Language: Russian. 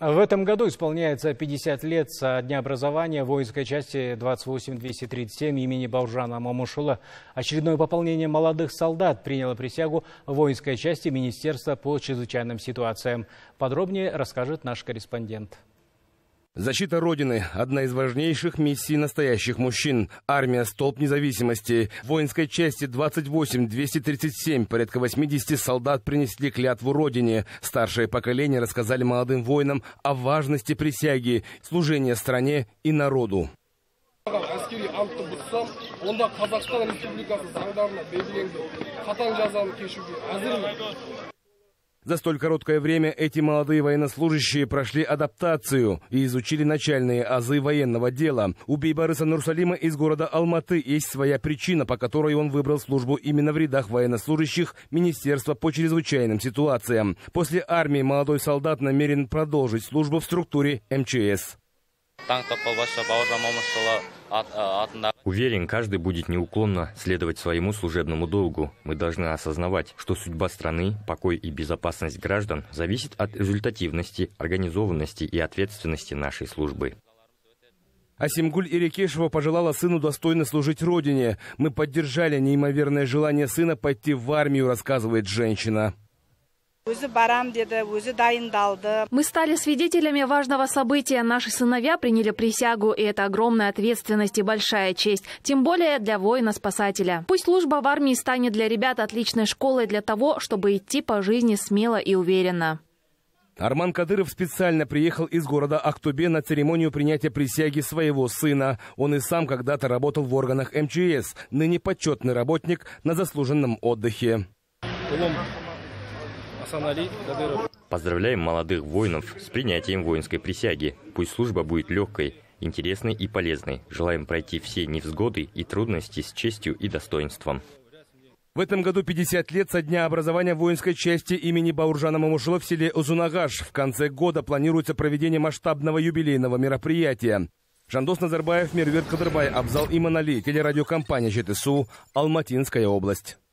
В этом году исполняется 50 лет со дня образования воинской части 28237 имени Бауыржана Момышұлы. Очередное пополнение молодых солдат приняло присягу в воинской части Министерства по чрезвычайным ситуациям. Подробнее расскажет наш корреспондент. Защита Родины – одна из важнейших миссий настоящих мужчин. Армия – столб независимости. В воинской части 28237 порядка 80 солдат принесли клятву Родине. Старшее поколение рассказали молодым воинам о важности присяги, служения стране и народу. За столь короткое время эти молодые военнослужащие прошли адаптацию и изучили начальные азы военного дела. У Бейбарыса Нурсалима из города Алматы есть своя причина, по которой он выбрал службу именно в рядах военнослужащих Министерства по чрезвычайным ситуациям. После армии молодой солдат намерен продолжить службу в структуре МЧС. Уверен, каждый будет неуклонно следовать своему служебному долгу. Мы должны осознавать, что судьба страны, покой и безопасность граждан зависит от результативности, организованности и ответственности нашей службы. Асимгуль Ирекешева пожелала сыну достойно служить Родине. Мы поддержали неимоверное желание сына пойти в армию, рассказывает женщина. Мы стали свидетелями важного события. Наши сыновья приняли присягу, и это огромная ответственность и большая честь. Тем более для воина-спасателя. Пусть служба в армии станет для ребят отличной школой для того, чтобы идти по жизни смело и уверенно. Арман Кадыров специально приехал из города Актобе на церемонию принятия присяги своего сына. Он и сам когда-то работал в органах МЧС, ныне почетный работник на заслуженном отдыхе. Поздравляем молодых воинов с принятием воинской присяги. Пусть служба будет легкой, интересной и полезной. Желаем пройти все невзгоды и трудности с честью и достоинством. В этом году 50 лет со дня образования воинской части имени Бауыржана Момышұлы в селе Узунагаш. В конце года планируется проведение масштабного юбилейного мероприятия. Жандос Назарбаев, Меруерт Кадырбай, Абзал Иманали, телерадиокомпания ЖТСУ, Алматинская область.